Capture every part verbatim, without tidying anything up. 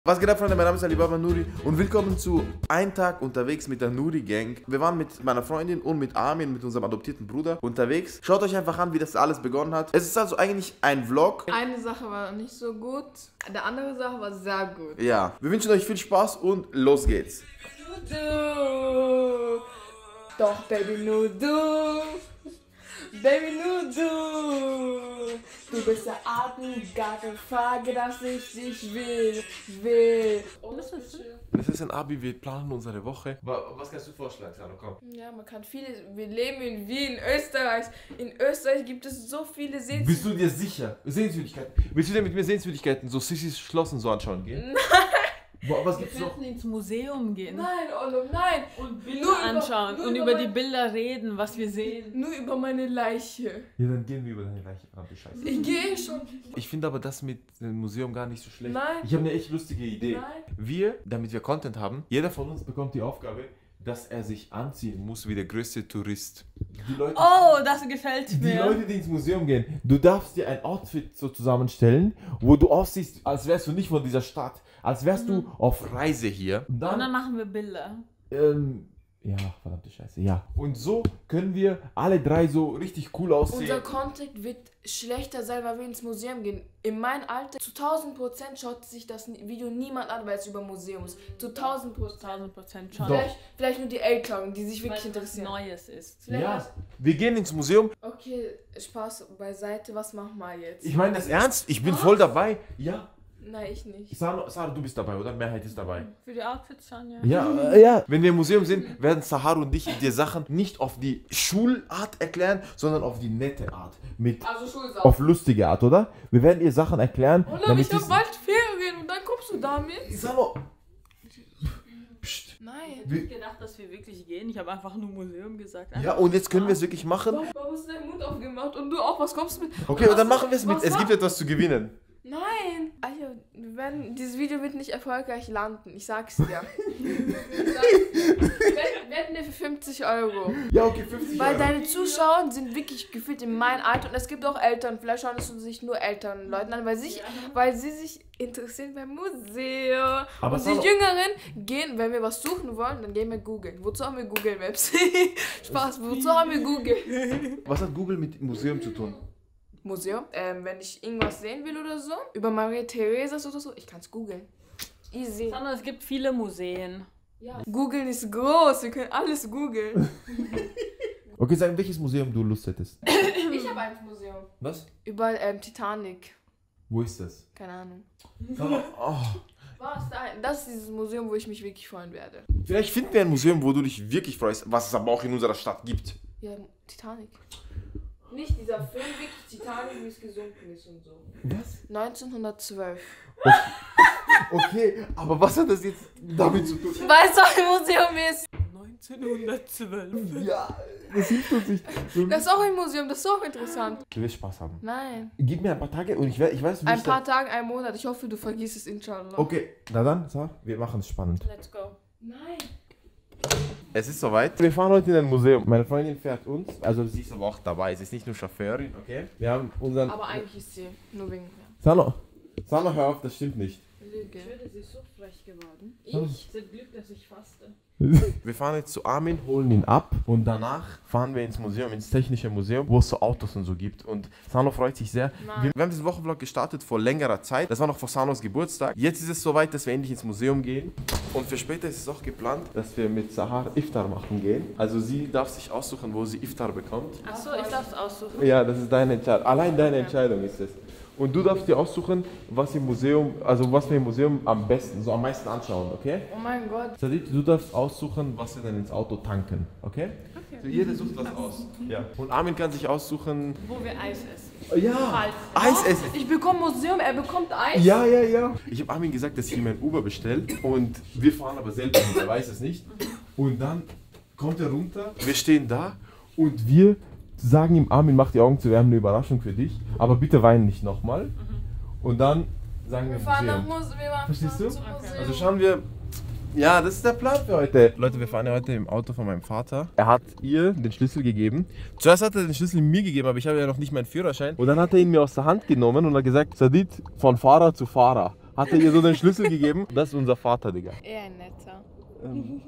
Was geht ab, Freunde? Mein Name ist Alibaba Nuri und willkommen zu Ein Tag unterwegs mit der Nuri Gang. Wir waren mit meiner Freundin und mit Armin, mit unserem adoptierten Bruder, unterwegs. Schaut euch einfach an, wie das alles begonnen hat. Es ist also eigentlich ein Vlog. Eine Sache war nicht so gut, der andere Sache war sehr gut. Ja, wir wünschen euch viel Spaß und los geht's. Du, doch Baby, nur du, Baby, nur du. Du bist der Atem, gar keine Frage, dass ich dich will, will. Oh, was ist das? Das ist ein Abi, wir planen unsere Woche. Was kannst du vorschlagen, Sano? Komm. Ja, man kann viele, wir leben in Wien, Österreich. In Österreich gibt es so viele Sehenswürdigkeiten. Bist du dir sicher? Sehenswürdigkeiten. Willst du dir mit mir Sehenswürdigkeiten, so Sissis Schloss und so anschauen gehen? Nein! Boah, was Wir gibt's noch? könnten ins Museum gehen. Nein, Olo, nein! Und Bilder Nur über- anschauen nur und über über die mein- Bilder reden, was wir sehen. Nur über meine Leiche. Ja, dann gehen wir über deine Leiche. Verdammte Scheiße. Ich gehe schon. Ich finde aber das mit dem Museum gar nicht so schlecht. Nein. Ich habe eine echt lustige Idee. Nein. Wir, damit wir Content haben, jeder von uns bekommt die Aufgabe, dass er sich anziehen muss wie der größte Tourist. Die Leute, Oh, das gefällt die, mir. Leute, die ins Museum gehen, du darfst dir ein Outfit so zusammenstellen, wo du aussiehst, als wärst du nicht von dieser Stadt, als wärst Mhm. du auf Reise hier. Und Und dann dann, machen wir Bilder. ähm, ja, verdammte Scheiße, ja. Und so können wir alle drei so richtig cool aussehen. Unser Content wird schlechter sein, weil wir ins Museum gehen. In meinem Alter, zu tausend Prozent schaut sich das Video niemand an, weil es über Museum ist. Zu tausend Prozent. tausend Prozent schon. Doch. Vielleicht, vielleicht nur die Älteren, die sich Weil wirklich es was interessieren. Neues ist. Vielleicht Ja, was- wir gehen ins Museum. Okay, Spaß beiseite, was machen wir jetzt? Ich meine das ernst, ich bin voll dabei. Ja. Nein, ich nicht. Sarah, Sarah, du bist dabei, oder? Mehrheit ist dabei. Für die Outfits schon, ja. Ja, äh, ja. Wenn wir im Museum sind, werden Sahar und ich dir Sachen nicht auf die Schulart erklären, sondern auf die nette Art. Mit Also Schulsache. auf lustige Art, oder? Wir werden ihr Sachen erklären. Oder damit ich hab sie- bald Ferien und dann kommst du damit? Sarah, Psst. Nein. Ich hätte nicht gedacht, dass wir wirklich gehen. Ich habe einfach nur Museum gesagt. Ja, und jetzt können wir es wirklich machen. Warum hast du deinen Mund aufgemacht? Und du auch, was kommst du mit? Okay, und dann Was- machen wir es mit. was Es war- gibt etwas zu gewinnen. Nein! Also, wir werden, dieses Video wird nicht erfolgreich landen, ich sag's dir. Ich sag's dir. Wir wetten dir für fünfzig Euro. Ja, okay, fünfzig Weil Euro. deine Zuschauer sind wirklich gefühlt in meinem Alter und es gibt auch Eltern, vielleicht schauen es sich nur Eltern Leuten an, weil, sich, weil sie sich interessieren beim Museum. Aber und die Salo- Jüngeren gehen, wenn wir was suchen wollen, dann gehen wir googeln. Wozu haben wir Google Maps? Spaß, wozu haben wir Google? Was hat Google mit Museum zu tun? Museum. Ähm, wenn ich irgendwas sehen will oder so, über Maria Theresia oder so, ich kann's googeln. Easy. Sondern es gibt viele Museen. Ja. Googeln ist groß, wir können alles googeln. Okay, sag, welches Museum du Lust hättest. Ich habe ein Museum. Was? Über ähm, Titanic. Wo ist das? Keine Ahnung. Sarah, oh. Was? Nein, das ist dieses Museum, wo ich mich wirklich freuen werde. Vielleicht finden wir ein Museum, wo du dich wirklich freust, was es aber auch in unserer Stadt gibt. Ja, Titanic. Nicht dieser Film, wirklich Titanic, wie es gesunken ist und so. Was? neunzehnhundertzwölf. Okay, aber was hat das jetzt damit zu tun? Weißt du, was ein Museum ist? neunzehnhundertzwölf. Ja, das hilft uns nicht. Das ist auch ein Museum, das ist auch interessant. Du wirst Spaß haben. Nein. Gib mir ein paar Tage und ich, we- ich weiß, wie Ein ich paar da- Tage, ein Monat. Ich hoffe, du vergisst es, inshallah. Okay, na dann, sag, wir machen es spannend. Let's go. Nein. Es ist soweit. Wir fahren heute in ein Museum. Meine Freundin fährt uns, also sie ist aber auch dabei. Sie ist nicht nur Chauffeurin, okay? Wir haben unseren... Aber eigentlich ist sie nur wegen mir. Sano, Sano, hör auf, das stimmt nicht. Lüge. Sie ist so frech geworden. Ich? Es ist Glück, dass ich faste. Wir fahren jetzt zu Armin, holen ihn ab und danach fahren wir ins Museum, ins Technische Museum, wo es so Autos und so gibt. Und Sano freut sich sehr. Nein. Wir, wir haben diesen Wochenvlog gestartet vor längerer Zeit. Das war noch vor Sanos Geburtstag. Jetzt ist es soweit, dass wir endlich ins Museum gehen. Und für später ist es auch geplant, dass wir mit Sahar Iftar machen gehen. Also sie darf sich aussuchen, wo sie Iftar bekommt. Achso, ich darf es aussuchen. Ja, das ist deine Entscheidung. Allein deine Entscheidung ist es. Und du darfst dir aussuchen, was im Museum, also was wir im Museum am besten, so am meisten anschauen, okay? Oh mein Gott. Sadid, du darfst aussuchen, was wir dann ins Auto tanken, okay? Okay. So, jeder sucht was aus. Ja. Und Armin kann sich aussuchen. Wo wir Eis essen. Ja, Falls. Eis essen. Ich bekomme Museum, er bekommt Eis. Ja, ja, ja. Ich habe Armin gesagt, dass ich ihm ein Uber bestelle und wir fahren aber selber hin, er weiß es nicht. Und dann kommt er runter, wir stehen da und wir sagen ihm, Armin, mach die Augen zu, wir haben eine Überraschung für dich, aber bitte weinen nicht nochmal. Und dann sagen wir Wir fahren nach Museum. Museum. Wir machen Verstehst du? zum Museum. Also schauen wir. Ja, das ist der Plan für heute. Leute, wir fahren ja heute im Auto von meinem Vater. Er hat ihr den Schlüssel gegeben. Zuerst hat er den Schlüssel mir gegeben, aber ich habe ja noch nicht meinen Führerschein. Und dann hat er ihn mir aus der Hand genommen und hat gesagt, Sadid, von Fahrer zu Fahrer. Hat er ihr so den Schlüssel gegeben? Das ist unser Vater, Digga. Eher ein netter. Ähm.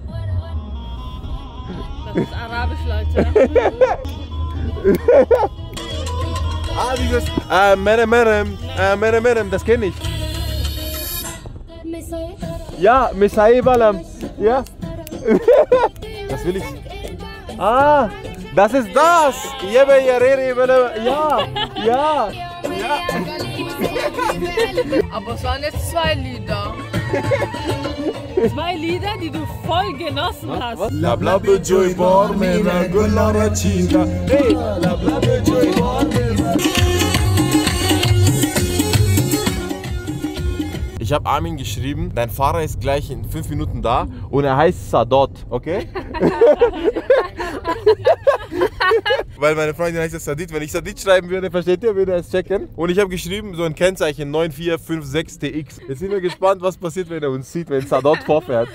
Das ist arabisch, Leute. Ah, dieses äh, Merem Merem, äh, Merem Merem, das kenne ich. Ja, Messiah Balam. Ja. Das will ich. Ah, das ist das. Ja, ja, ja. Aber es waren jetzt zwei Lieder. Zwei Lieder, die du voll genossen hast. La blabe joy bar mena gullara chinga. Hey, la blabe joy bar mena. Ich habe Armin geschrieben, dein Fahrer ist gleich in fünf Minuten da und er heißt Sadot, okay? Weil meine Freundin heißt ja Sadit. Wenn ich Sadit schreiben würde, versteht ihr, würde er es checken. Und ich habe geschrieben, so ein Kennzeichen neun vier fünf sechs T X. Jetzt sind wir gespannt, was passiert, wenn er uns sieht, wenn Sadot vorfährt.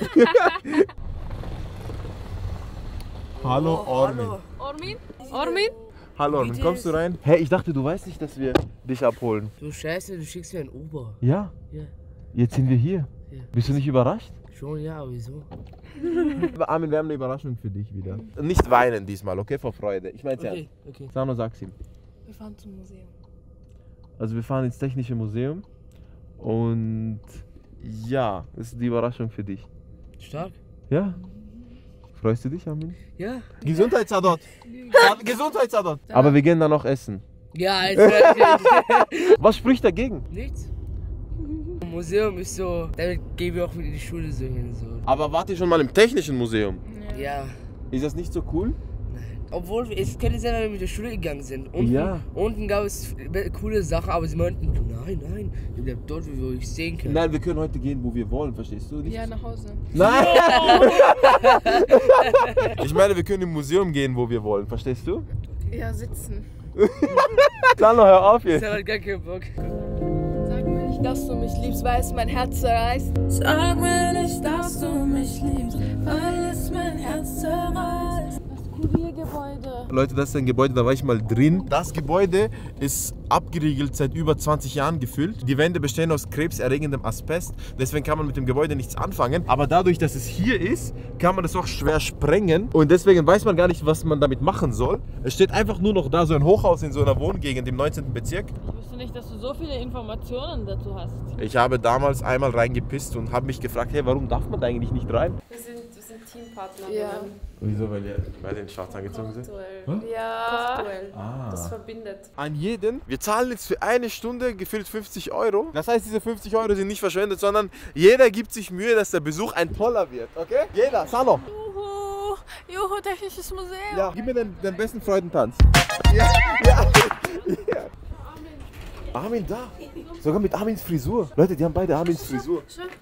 Hallo Ormin. Ormin? Ormin? Hallo Ormin, kommst du rein? Hey, ich dachte, du weißt nicht, dass wir dich abholen. Du Scheiße, du schickst mir ein Uber. Ja? Ja. Jetzt sind wir hier. Ja. Bist du nicht überrascht? Schon, ja, aber wieso? Armin, wir haben eine Überraschung für dich wieder. Nicht weinen diesmal, okay? Vor Freude. Ich mein's Okay, ernst. okay. Sano, sag's ihm. Wir fahren zum Museum. Also wir fahren ins Technische Museum und ja, das ist die Überraschung für dich. Stark? Ja? Freust du dich, Armin? Ja. Gesundheitsadot! Gesundheitsadot! Aber wir gehen dann noch essen. Ja, jetzt Was spricht dagegen? nichts. Museum ist so, damit gehen wir auch mit in die Schule so hin. So. Aber wart ihr schon mal im Technischen Museum? Ja. Ist das nicht so cool? Nein. Obwohl, es könnte sein, wenn wir mit der Schule gegangen sind. Unten, Ja. unten gab es coole Sachen, aber sie meinten, nein, nein, ihr bleibt dort, wo ich sehen kann. Nein, wir können heute gehen, wo wir wollen, verstehst du? Nicht Ja, nach Hause. Nein! Ich meine, wir können im Museum gehen, wo wir wollen, verstehst du? Ja, sitzen. Sano, hör auf jetzt! Ich hab halt gar keinen Bock. Sag mir nicht, dass du mich liebst, weil es mein Herz zerreißt. Sag mir nicht, dass du mich liebst, weil es mein Herz zerreißt. Das Kuriergebäude. Leute, das ist ein Gebäude, da war ich mal drin. Das Gebäude ist abgeriegelt, seit über zwanzig Jahren gefüllt. Die Wände bestehen aus krebserregendem Asbest, deswegen kann man mit dem Gebäude nichts anfangen. Aber dadurch, dass es hier ist, kann man das auch schwer sprengen und deswegen weiß man gar nicht, was man damit machen soll. Es steht einfach nur noch da, so ein Hochhaus in so einer Wohngegend im neunzehnten Bezirk. Ich wusste nicht, dass du so viele Informationen dazu hast. Ich habe damals einmal reingepisst und habe mich gefragt, hey, warum darf man da eigentlich nicht rein? Wir sind, wir sind Teampartner. Ja. Wieso, weil ihr beide in schwarz angezogen sind? Kochduell. Ja. Kochduell. Ah. Das verbindet. An jeden. Wir zahlen jetzt für eine Stunde gefühlt fünfzig Euro. Das heißt, diese fünfzig Euro sind nicht verschwendet, sondern jeder gibt sich Mühe, dass der Besuch ein toller wird. Okay? Jeder. Sano. Juhu, Juhu, Technisches Museum. Ja. Gib mir den, den besten Freudentanz. Ja. Ja. Ja. Armin da. Sogar mit Armins Frisur. Leute, die haben beide Armins Frisur.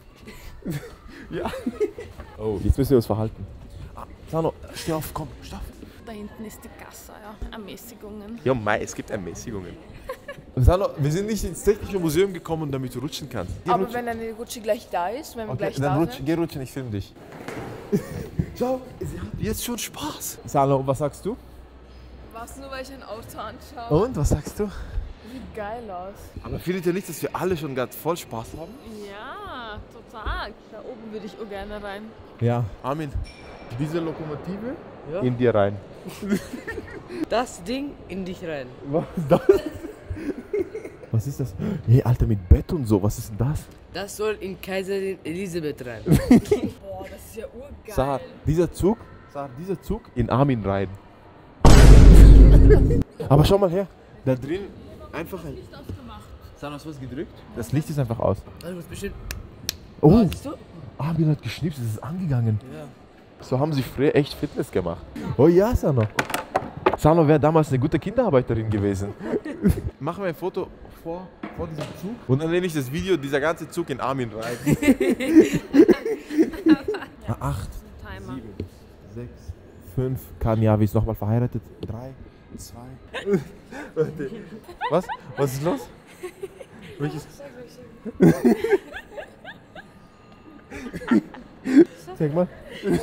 Ja. Oh, jetzt müssen wir uns verhalten. Ah, Sano, steh auf, komm, steh auf. Da hinten ist die Gasse, ja. Ermäßigungen. Ja, Mai, es gibt Ermäßigungen. Sano, wir sind nicht ins Technische Museum gekommen, damit du rutschen kannst. Geh Aber rutschen. wenn deine Gucci gleich da ist, wenn wir Okay, gleich dann da rutsch, sind. geh rutschen, ich film dich. Schau, sie hat jetzt schon Spaß. Salo, und was sagst du? Was, nur weil ich ein Auto anschaue? Und, was sagst du? Sieht geil aus. Aber findet ihr nicht, dass wir alle schon gerade voll Spaß haben? Ja, total. Da oben würde ich auch gerne rein. Ja. Armin, diese Lokomotive Ja. in dir rein. Das Ding in dich rein. Was ist das? Was ist das? Hey, Alter, mit Bett und so, was ist denn das? Das soll in Kaiserin Elisabeth rein. Boah, das ist ja urgeil. Sar, dieser Zug, Sar, dieser Zug in Armin rein. Aber schau mal her, da drin einfach ein... Sar, hast du was gedrückt? Das Licht ist einfach aus. Du musst bestimmt. Oh, Siehst du? Armin hat geschnipst, es ist angegangen. Ja. So haben sie früher echt Fitness gemacht. Oh ja, Sano. Sano wäre damals eine gute Kinderarbeiterin gewesen. Machen wir ein Foto vor, vor diesem Zug und dann nehme ich das Video, dieser ganze Zug in Armin rein. Acht, Timer. sieben, sechs, fünf. Kanyavi ist nochmal verheiratet. Drei, zwei. Was? Was ist los? Welches? Zeig mal.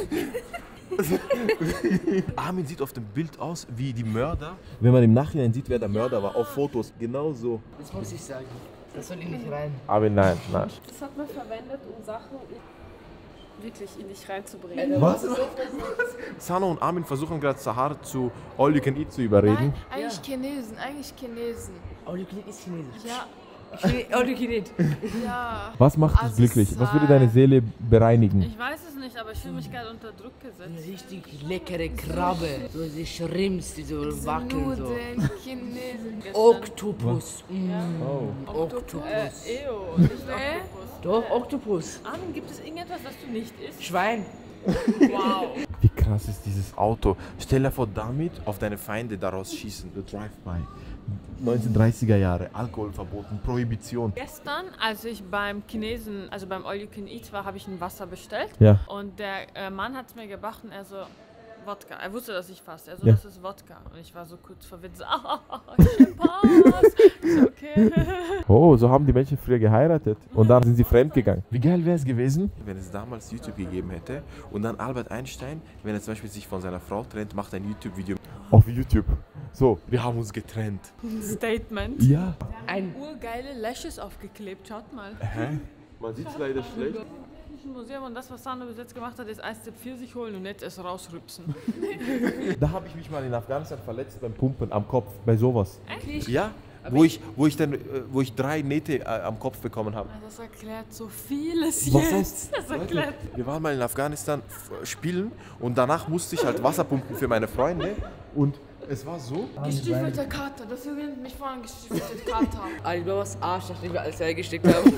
Armin sieht auf dem Bild aus wie die Mörder. Wenn man im Nachhinein sieht, wer der Mörder war, auf Fotos. Genau so. Das muss ich sagen. Das soll in dich rein. Aber nein, nein. Das hat man verwendet, um Sachen wirklich in dich reinzubringen. Was? Sano und Armin versuchen gerade Sahar zu All You Can Eat zu überreden. Nein, eigentlich Chinesen, eigentlich Chinesen. All you can eat ist chinesisch. Ja, All you can eat. ja. Was macht dich Also glücklich? es Was würde war- deine Seele bereinigen? Ich weiß es nicht, aber ich fühle mich gerade unter Druck Eine gesetzt. richtig leckere Krabbe. So diese Shrimps, die so So wackeln. So. Nudeln, Chinesen. Oktopus. Mm. Oh. Oktopus. Äh, Eo, nicht Hä? Oktopus. Doch, Oktopus. Armin, gibt es irgendetwas, das du nicht isst? Schwein. Wow. Wie krass ist dieses Auto? Stell dir vor, damit auf deine Feinde daraus schießen. The Drive-By. neunzehnhundertdreißiger Jahre, Alkohol verboten, Prohibition. Gestern, als ich beim Chinesen, also beim All You Can Eat war, habe ich ein Wasser bestellt. Ja. Und der äh, Mann hat es mir gebracht und er so, Wodka. Er wusste, dass ich faste. Er so, Ja. das ist Wodka. Und ich war so kurz verwirrt. So, ah, Spaß. Ich so, okay. Oh, so haben die Menschen früher geheiratet und dann sind sie fremdgegangen. Wie geil wäre es gewesen, wenn es damals YouTube gegeben hätte und dann Albert Einstein, wenn er zum Beispiel sich von seiner Frau trennt, macht ein YouTube-Video auf YouTube. So, wir haben uns getrennt. Statement. Ja. Ein Urgeile Lashes aufgeklebt. Schaut mal. Hä? Man sieht es leider schlecht. Im Museum und das, was Sandro bis jetzt gemacht hat, ist Eistee Pfirsich holen und nicht es rausrüpsen. Da habe ich mich mal in Afghanistan verletzt beim Pumpen am Kopf, bei sowas. Echt? Ja, wo ich, wo ich dann, äh, wo ich drei Nähte äh, am Kopf bekommen habe. Das erklärt so vieles Was jetzt. heißt? Das erklärt. Wir waren mal in Afghanistan f- spielen und danach musste ich halt Wasser pumpen für meine Freunde und es war so. Gestiefelter Kater, das erinnert mich voll an gestiefelte Kater. Alibabas Arsch, nachdem wir alles reingesteckt haben.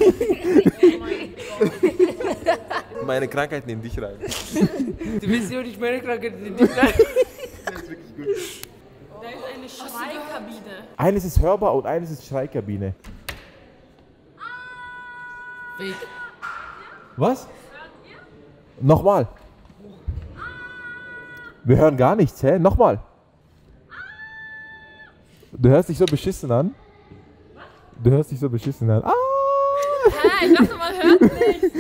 Meine Krankheit nimmt dich rein. Du willst ja nicht meine Krankheit in dich rein. Da ist eine Schreikabine. Eines ist hörbar und eines ist Schreikabine. Fake. Was? Nochmal. Wir hören gar nichts, hä? Nochmal. Du hörst dich so beschissen an. Du hörst dich so beschissen an. Ah! Hey, ich dachte, man hört nicht.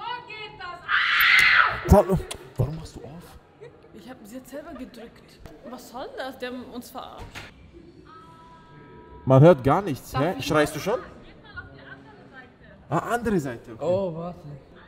Sag- Warum machst du auf? Ich habe sie jetzt selber gedrückt. Was soll das? Die haben uns verarscht. Man hört gar nichts, hä? Schreist du schon? Ah, andere Seite. Okay. Oh, warte.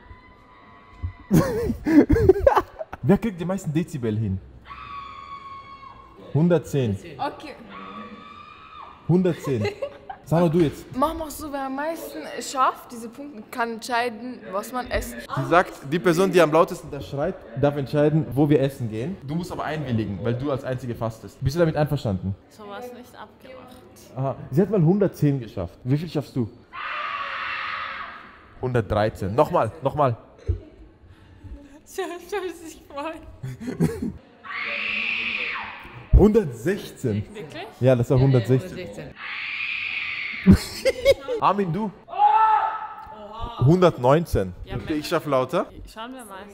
Wer kriegt die meisten Dezibel hin? hundertzehn. Okay, hundertzehn. Sag mal du jetzt. mach mal so, wer am meisten schafft, diese Punkte, kann entscheiden, was man isst. Sie sagt, die Person, die am lautesten da schreit, darf entscheiden, wo wir essen gehen. Du musst aber einwilligen, weil du als Einzige fastest. Bist du damit einverstanden? So war es nicht abgemacht. Aha. Sie hat mal hundertzehn geschafft. Wie viel schaffst du? hundertdreizehn. Nochmal, nochmal. Ich habe sich gefreut. hundertsechzehn. Wirklich? Ja, das war hundertsechzehn. hundertsechzehn. Armin, du? hundertneunzehn. Ja, Okay, ich schaff lauter. Schauen wir mal.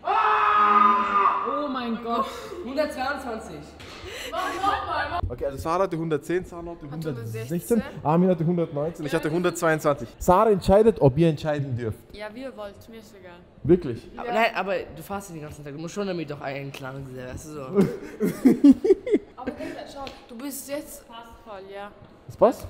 Oh mein Gott. hundertzweiundzwanzig. Okay, also Sarah hatte hundertzehn, Sarah hatte hundertsechzehn, hundertsechzehn. Armin hatte hundertneunzehn, ich hatte hundertzweiundzwanzig. Sarah entscheidet, ob ihr entscheiden dürft. Ja, wie ihr wollt. Mir ist egal. Wirklich? Aber nein, aber du fährst den ganzen Tag. Du musst schon damit doch einen Klang sehen, weißt du so. Aber denk mal, schau, du bist jetzt Passt voll, ja. Das passt?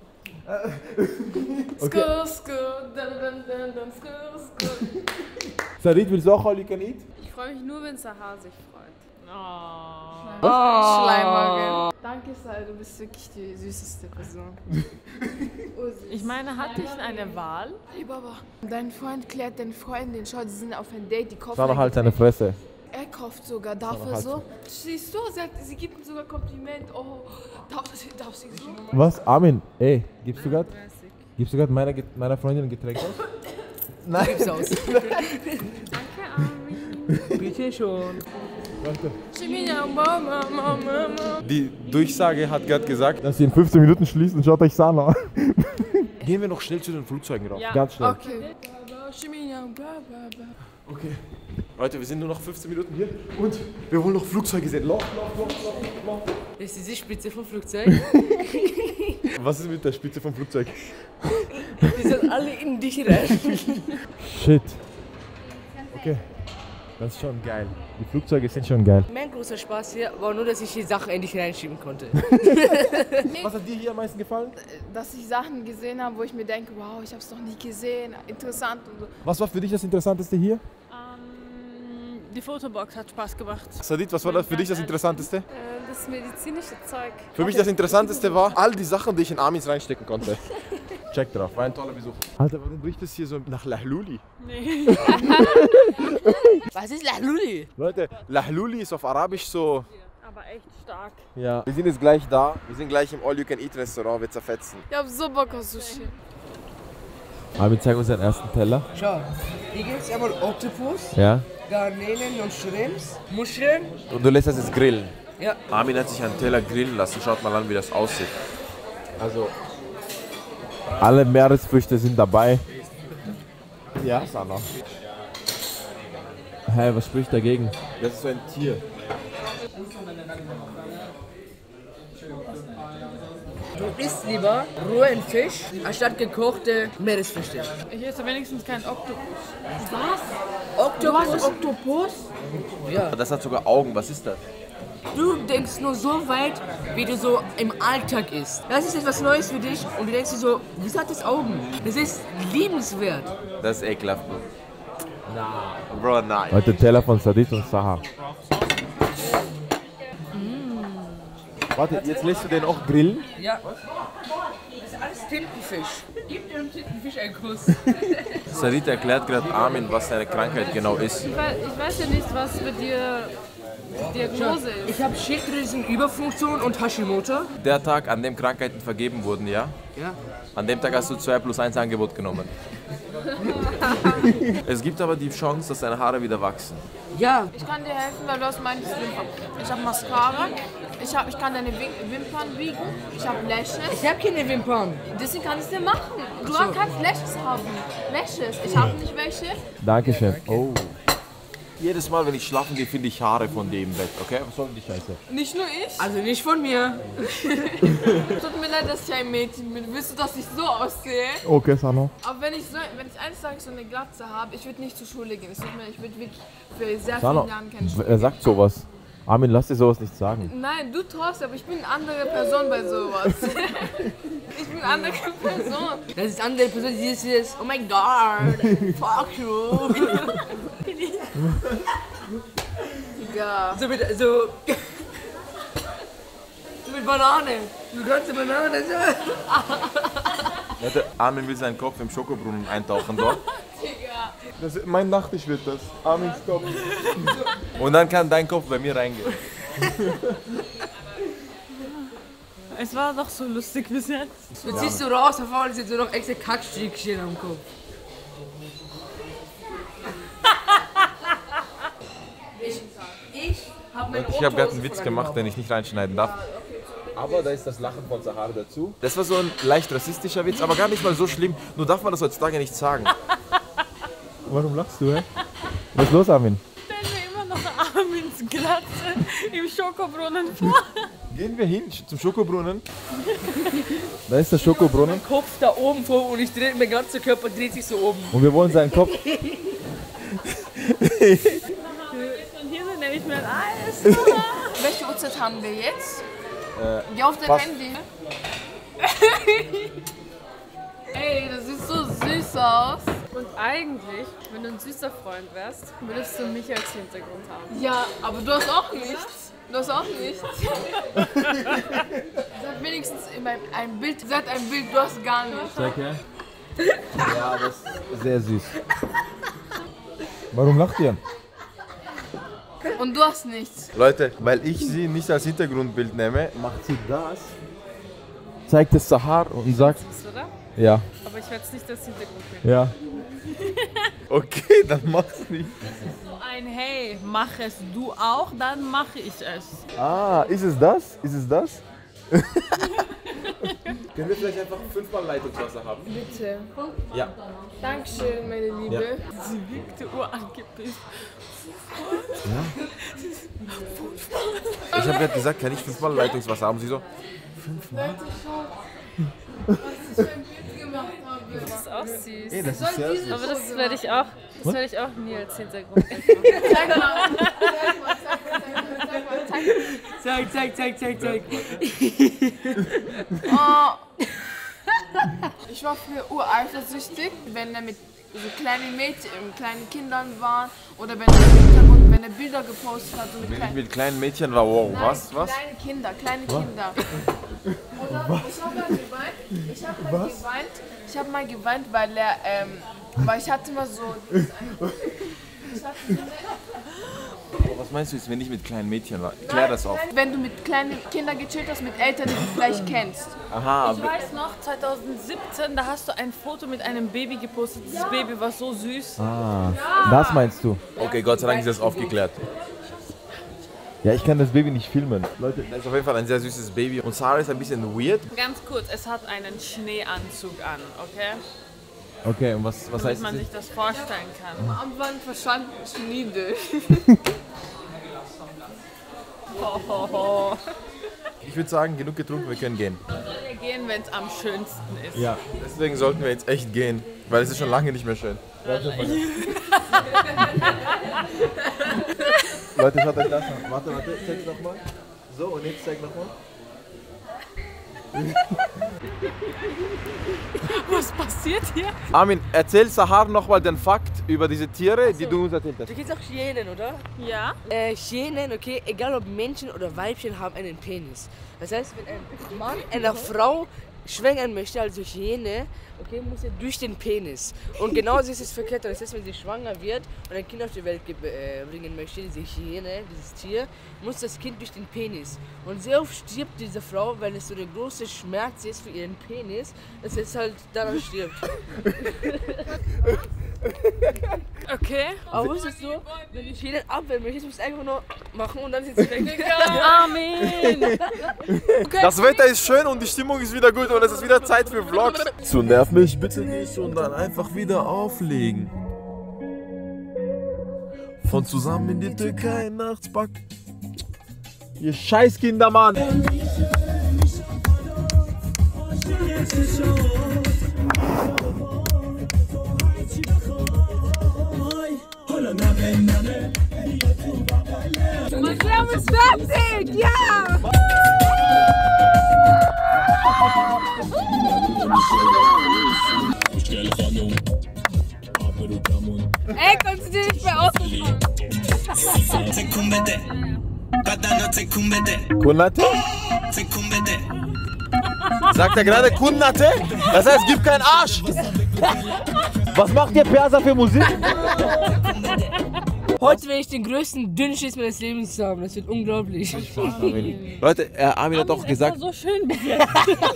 skur, skur, dun, dun, dun, dun, skur, skur. Sarit, willst du auch All You Can Eat? Ich freue mich nur, wenn Sahar sich freut. Oh. Schleimauge. Danke, Sai, du bist wirklich die süßeste Person. Oh, süß. Ich meine, hatte ich eine Wahl? Hey, Baba, dein Freund klärt deine Freundin, schau, die sind auf ein Date, die kaufen Sarah, ein halt deine Getränk. Fresse. Er kauft sogar, darf Sarah, er halt so? Siehst du, sie, hat, sie gibt ihm sogar Kompliment. Oh, darf, sie- darf sie so? Was? Armin, ey, gibst du gerade gibst du grad meiner, Get- meiner Freundin ein Getränk aus? Nein. Gib's aus. Danke, Armin. Bitte schon. Danke. Chimina, Mama, Mama, Mama. Die Durchsage hat gerade gesagt, dass sie in fünfzehn Minuten schließt und schaut euch Sana an. Gehen wir noch schnell zu den Flugzeugen rauf. Ja. Ganz schnell. Okay. Baba, Chimina, bla, bla, bla. Okay. Leute, wir sind nur noch fünfzehn Minuten hier und wir wollen noch Flugzeuge sehen. Lauf, lauf, lauf, lauf, lauf. Das ist diese Spitze vom Flugzeug. Was ist mit der Spitze vom Flugzeug? Die sind alle in dich rein. Shit. Okay. Das ist schon geil. Die Flugzeuge sind schon geil. Mein großer Spaß hier war nur, dass ich die Sachen endlich reinschieben konnte. Was hat dir hier am meisten gefallen? Dass ich Sachen gesehen habe, wo ich mir denke, wow, ich habe es noch nie gesehen, interessant und so. Was war für dich das Interessanteste hier? Ähm, die Fotobox hat Spaß gemacht. Sadid, was war das für dich das Interessanteste? Äh, das medizinische Zeug. Für mich das Interessanteste war, all die Sachen, die ich in Armins reinstecken konnte. Check drauf, war ein toller Besuch. Alter, warum riecht es hier so nach Lahluli? Nee. Was ist Lahluli? Leute, Lahluli ist auf Arabisch so... Aber echt stark. Ja. Wir sind jetzt gleich da. Wir sind gleich im All-You-Can-Eat-Restaurant. Wir zerfetzen. Ich habe so Bock auf Sushi. Armin, zeig uns deinen ersten Teller. Schau, hier gibt es einmal Oktopus, Ja. Garnelen und Shrimps, Muscheln. Und du lässt das jetzt grillen. Ja. Armin hat sich einen Teller grillen lassen. Schaut mal an, wie das aussieht. Also... Alle Meeresfrüchte sind dabei. Ja, Sana. Hä, hey, was spricht dagegen? Das ist so ein Tier. Du isst lieber rohen Fisch, anstatt gekochte Meeresfrüchte. Ich esse wenigstens keinen Oktopus. Du hast Oktopus? Ja. Das hat sogar Augen. Was ist das? Du denkst nur so weit, wie du so im Alltag isst. Das ist etwas Neues für dich und du denkst dir so, wieso hat das Augen? Das ist liebenswert. Das ist ekelhaft. Nein. Bro, nein. Heute Teller von Sadid und Sahar. Mm. Warte, jetzt lässt du den auch grillen? Ja. Das ist alles Tintenfisch. Gib dem Tintenfisch einen Kuss. Sadid erklärt gerade Armin, was seine Krankheit genau ist. Ich weiß, ich weiß ja nicht, was für dir die Diagnose ist. Ich habe Schilddrüsenüberfunktion und Hashimoto. Der Tag, an dem Krankheiten vergeben wurden, ja? Ja. An dem Tag hast du zwei plus eins Angebot genommen. Es gibt aber die Chance, dass deine Haare wieder wachsen. Ja. Ich kann dir helfen, weil du hast meine Wimpern. Ich habe Mascara, ich, hab, ich kann deine Wim Wimpern biegen, ich habe Lashes. Ich habe keine Wimpern. Deswegen kann ich es dir machen. Du so. kannst Lashes haben. Lashes. Ich habe nicht welche. Dankeschön. Oh. Jedes Mal, wenn ich schlafen gehe, finde ich Haare von dir im Bett, okay? Was soll denn die Scheiße? Nicht nur ich. Also nicht von mir. Tut mir leid, dass ich ein Mädchen bin. Willst du, dass ich so aussehe? Okay, Sano. Aber wenn ich, so, wenn ich eines Tages so eine Glatze habe, ich würde nicht zur Schule gehen. Ich würde wirklich für sehr Sano, viele Jahre keine Schule er gehen. sagt sowas. Armin, lass dir sowas nicht sagen. Nein, du traust, aber ich bin eine andere Person bei sowas. Ich bin eine andere Person. Das ist andere Person, die ist jetzt, oh mein Gott, fuck you. Ja. So mit, so, so mit Banane. Du kannst die Banane so. Leute, Armin will seinen Kopf im Schokobrunnen eintauchen dort. Das, mein Nachtisch wird das. Armins Kopf. Und dann kann dein Kopf bei mir reingehen. Es war doch so lustig bis jetzt. Jetzt siehst du raus, auf einmal sind so noch extra Kackstückchen am Kopf. Ich, ich hab meine Ich habe gerade einen Witz gemacht, den ich nicht reinschneiden darf. Aber da ist das Lachen von Sahar dazu. Das war so ein leicht rassistischer Witz, aber gar nicht mal so schlimm. Nur darf man das heutzutage nicht sagen. Warum lachst du, hä? Was ist los, Armin? Stell mir immer noch Armins Glatze im Schokobrunnen vor. Gehen wir hin zum Schokobrunnen. Da ist der Schokobrunnen. Kopf da oben vor und ich drehe, mein ganzer Körper dreht sich so oben. Und wir wollen seinen Kopf. Und hier sind nämlich mehr Eis. Welche Uhrzeit haben wir jetzt? Äh, Geh auf dein fast. Handy. Ey, das sieht so süß aus. Und eigentlich, wenn du ein süßer Freund wärst, würdest du mich als Hintergrund haben. Ja, aber du hast auch nichts. Du hast auch nichts. Sag wenigstens immer ein Bild. Sag ein Bild, du hast gar nichts. Zeig her. Ja, das ist sehr süß. Warum lacht ihr? Und du hast nichts. Leute, weil ich sie nicht als Hintergrundbild nehme, macht sie das. Zeigt es Sahar und sagt, Bist du da? ja. Aber ich werde es nicht als Hintergrund nehmen. Ja. Okay, dann mach's nicht. So ein Hey, mach es du auch, dann mache ich es. Ah, ist es das? Ist es das? Können wir vielleicht einfach fünfmal Leitungswasser haben? Bitte. Ja. Dankeschön, meine Liebe. Ja. Sie wirkte urangepisst. Ich habe gerade gesagt, kann ich fünfmal Leitungswasser haben? Sie so, Leute, schaut, was ich für ein Bild gemacht habe. Das ist auch süß. ey, das ist sehr süß. Aber das werde ich auch Das werde ich auch nie als Hintergrund machen. Zeig mal. Zeig mal, zeig mal, zeig mal, zeig mal. Zeig, zeig, zeig, zeig, zeig. Oh. Ich war früher ureifersüchtig, wenn er mit so kleinen Mädchen, kleinen Kindern war oder wenn er im Hintergrund, wenn er Bilder gepostet hat. So mit Wenn ich kleinen, mit kleinen Mädchen war, wow, Nein, was, was? Kleine Kinder, kleine Kinder. Oder ich habe mal geweint, ich habe mal geweint, ich habe mal geweint, weil er, ähm, weil ich hatte immer so, ich hatte so eine, Was meinst du jetzt, wenn ich mit kleinen Mädchen war? Klär das auf. wenn du mit kleinen Kindern gechillt hast, mit Eltern, die du vielleicht kennst. Aha, Ich weiß noch, zwanzig siebzehn, da hast du ein Foto mit einem Baby gepostet. Das Baby war so süß. Ah, das meinst du? okay, Gott sei Dank ist das aufgeklärt. Ja, ich kann das Baby nicht filmen. Leute, das ist auf jeden Fall ein sehr süßes Baby und Sarah ist ein bisschen weird. Ganz kurz, es hat einen Schneeanzug an, okay? Okay, und was, was Damit heißt man das? sich das vorstellen kann. Am Anfang verstand ich nie dich. Ich würde sagen, genug getrunken, wir können gehen. Wir gehen, wenn es am schönsten ist. Ja. Deswegen sollten wir jetzt echt gehen, weil es ist schon lange nicht mehr schön. Leute, schaut euch das an. Warte, warte, zeig nochmal. So, und jetzt zeig nochmal. Was passiert hier? Armin, erzähl Sahar nochmal den Fakt über diese Tiere, die du uns erzählt hast. Du kennst auch Hyänen, oder? Ja. Äh, Hyänen, okay, egal ob Männchen oder Weibchen, haben einen Penis. Das heißt, wenn ein Mann einer Frau schwängern möchte, also Hyäne, okay, muss er durch den Penis. Und genauso ist es verkehrt. Das heißt, wenn sie schwanger wird und ein Kind auf die Welt äh, bringen möchte, diese Hyäne, dieses Tier, muss das Kind durch den Penis. Und sehr oft stirbt diese Frau, weil es so der große Schmerz ist für ihren Penis, dass es halt daran stirbt. Okay. Aber wusstest du, wenn du Hyänen abwehren möchtest, musst du einfach nur machen und dann sind sie weg. Armin! Das Wetter ist schön und die Stimmung ist wieder gut und es ist wieder Zeit für Vlogs. So nerv mich bitte nicht und dann einfach wieder auflegen. Von zusammen in die Türkei nachts back. Ihr Scheißkinder, Mann! Museum ist fertig! Ja! Ey, konzentrier dich bei Autofahren! Kunnate? Sagt er gerade Kunnate? Das heißt, gib keinen Arsch! Was macht ihr Perser für Musik? Heute werde ich den größten Dünnschiss meines Lebens haben. Das wird unglaublich. Armin. Leute, äh, Armin hat doch gesagt. Das war so schön bis jetzt.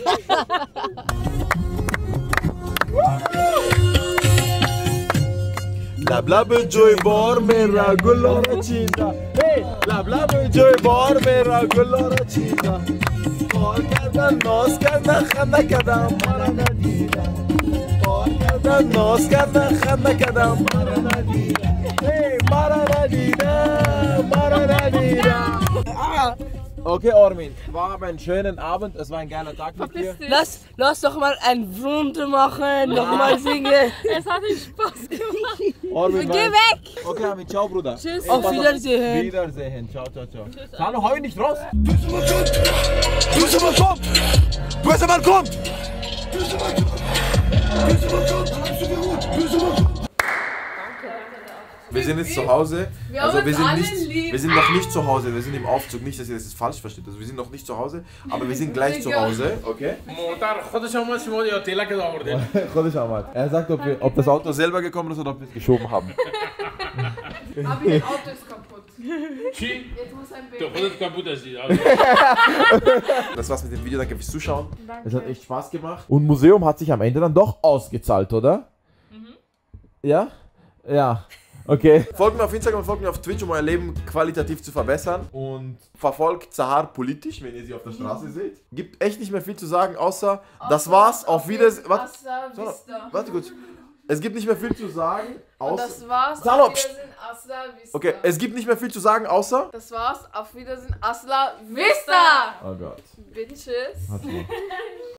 La bla joy bor mera gulora chita. Hey, la bla joy bor mera gulora chita. Bor kardan nos kardan khanda kadam mara nadida. Bor kardan nos kardan khanda kadam mara nadida. Hey, mara nadida, mara nadida. Okay, Armin, war aber ein schönen Abend. Es war ein geiler Tag mit dir. Lass, lass doch mal ein Runde machen, nochmal singen. Es hat dir Spaß gemacht. Armin, Geh weg! Okay, Armin, ciao, Bruder. Tschüss. Auf Wiedersehen. Wiedersehen. Ciao, ciao, ciao. Hallo, hau ihn nicht raus. Böse Mann kommt! Böse Mann kommt! Böse Mann kommt! Böse Mann kommt! Bleibst du mir gut! Böse Mann kommt! Wir sind jetzt zu Hause. Wir haben Also wir uns sind alle nicht, lieb. wir sind noch nicht zu Hause. Wir sind im Aufzug. Nicht, dass ihr das jetzt falsch versteht. Also wir sind noch nicht zu Hause, aber wir sind gleich zu Hause. Okay? Er sagt, ob, wir, ob das Auto selber gekommen ist oder ob wir es geschoben haben. Aber dein Auto ist kaputt. Jetzt muss ein Baby. Das war's mit dem Video. Danke fürs Zuschauen. Danke. Es hat echt Spaß gemacht. Und Museum hat sich am Ende dann doch ausgezahlt, oder? Mhm. Ja? Ja. Okay. Folgt mir auf Instagram und folgt mir auf Twitch, um euer Leben qualitativ zu verbessern. Und verfolgt Sahar politisch, wenn ihr sie auf der Straße seht. Gibt echt nicht mehr viel zu sagen, außer das war's. Auf Wiedersehen. Warte, Hasta vista. warte kurz. Es gibt nicht mehr viel zu sagen, Und außer. das war's. Salo, Auf pst. Wiedersehen. Hasta vista. Okay, es gibt nicht mehr viel zu sagen, außer. Das war's. Auf Wiedersehen. Hasta vista. Oh Gott. Bitches.